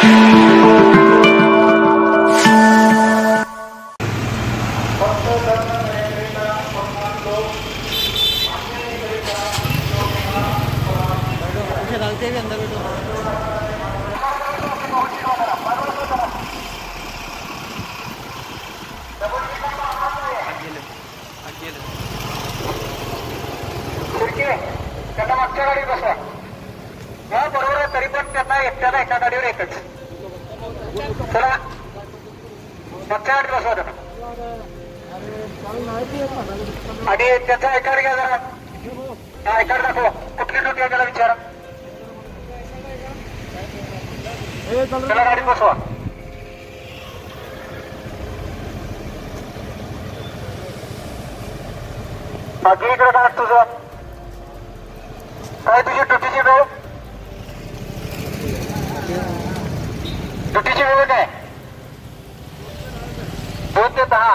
डालते भी अंदर बैठो। त्यांना मागच्या गाडीत बसवा. हा बरोबर आहे, तरी पण त्यांना एकट्याला एका गाडीवर एकच. चला मागच्या गाडीत बसवा त्यांना. आणि त्याचा आयकार्ड घ्या जरा. हा आयकार्ड दाखवा. कुठली ड्युटी आहे त्याला विचारा. त्याला गाडीत बसवा. बाकी इकडे काय तुझं काय तुझी ड्युटीची वेळ. ड्युटीची वेळ काय 2 ते 10.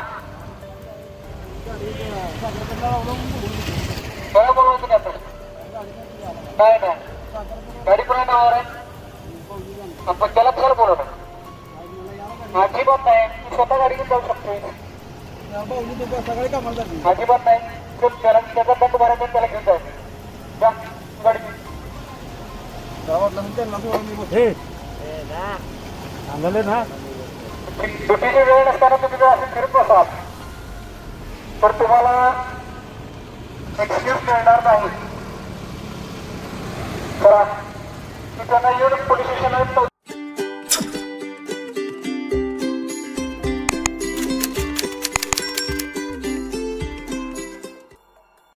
काय बोलवायचं का तर काय नाही. गाडी कोणा नावावर आहे. आपण त्याला सर बोलवतो. अजिबात नाही. तू स्वतः गाडी घेऊन जाऊ शकतो. अजिबात नाही. त्याला त्याचा दंड भरायचा त्याला घेऊन जाऊ. गाडी ना ड्युटीची वेळ नसताना तुम्ही जर असं फिरत बसाल तर तुम्हाला एक्सक्यूज मिळणार नाही.